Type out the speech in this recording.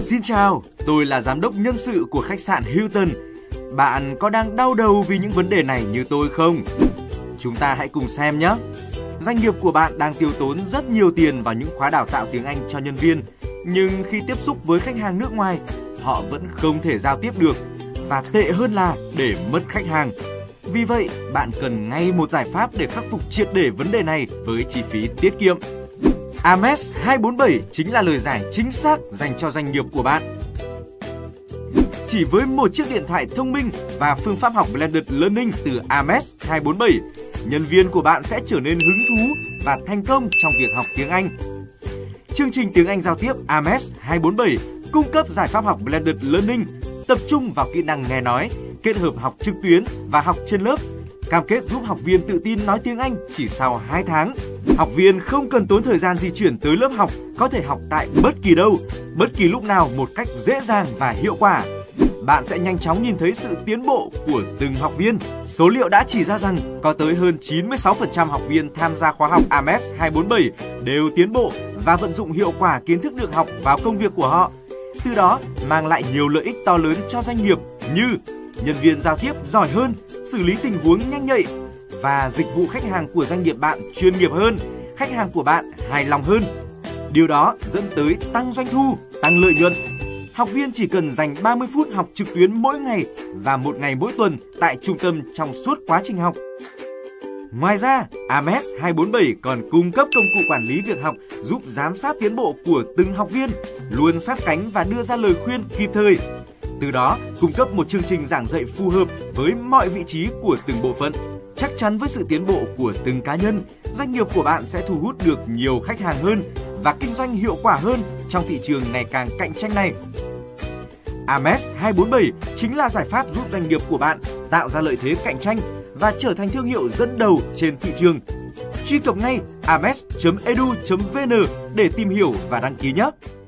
Xin chào, tôi là giám đốc nhân sự của khách sạn Hilton. Bạn có đang đau đầu vì những vấn đề này như tôi không? Chúng ta hãy cùng xem nhé. Doanh nghiệp của bạn đang tiêu tốn rất nhiều tiền vào những khóa đào tạo tiếng Anh cho nhân viên, nhưng khi tiếp xúc với khách hàng nước ngoài, họ vẫn không thể giao tiếp được, và tệ hơn là để mất khách hàng. Vì vậy, bạn cần ngay một giải pháp để khắc phục triệt để vấn đề này với chi phí tiết kiệm. Ames 247 chính là lời giải chính xác dành cho doanh nghiệp của bạn. Chỉ với một chiếc điện thoại thông minh và phương pháp học Blended Learning từ Ames 247, nhân viên của bạn sẽ trở nên hứng thú và thành công trong việc học tiếng Anh. Chương trình tiếng Anh giao tiếp Ames 247 cung cấp giải pháp học Blended Learning, tập trung vào kỹ năng nghe nói, kết hợp học trực tuyến và học trên lớp, cam kết giúp học viên tự tin nói tiếng Anh chỉ sau 2 tháng. Học viên không cần tốn thời gian di chuyển tới lớp học, có thể học tại bất kỳ đâu, bất kỳ lúc nào một cách dễ dàng và hiệu quả. Bạn sẽ nhanh chóng nhìn thấy sự tiến bộ của từng học viên. Số liệu đã chỉ ra rằng có tới hơn 96% học viên tham gia khóa học Ames 247 đều tiến bộ và vận dụng hiệu quả kiến thức được học vào công việc của họ. Từ đó mang lại nhiều lợi ích to lớn cho doanh nghiệp như nhân viên giao tiếp giỏi hơn, xử lý tình huống nhanh nhạy, và dịch vụ khách hàng của doanh nghiệp bạn chuyên nghiệp hơn, khách hàng của bạn hài lòng hơn. Điều đó dẫn tới tăng doanh thu, tăng lợi nhuận. Học viên chỉ cần dành 30 phút học trực tuyến mỗi ngày và 1 ngày mỗi tuần tại trung tâm trong suốt quá trình học. Ngoài ra, Ames 247 còn cung cấp công cụ quản lý việc học giúp giám sát tiến bộ của từng học viên, luôn sát cánh và đưa ra lời khuyên kịp thời. Từ đó, cung cấp một chương trình giảng dạy phù hợp với mọi vị trí của từng bộ phận. Chắc chắn với sự tiến bộ của từng cá nhân, doanh nghiệp của bạn sẽ thu hút được nhiều khách hàng hơn và kinh doanh hiệu quả hơn trong thị trường ngày càng cạnh tranh này. Ames 247 chính là giải pháp giúp doanh nghiệp của bạn tạo ra lợi thế cạnh tranh và trở thành thương hiệu dẫn đầu trên thị trường. Truy cập ngay ames.edu.vn để tìm hiểu và đăng ký nhé!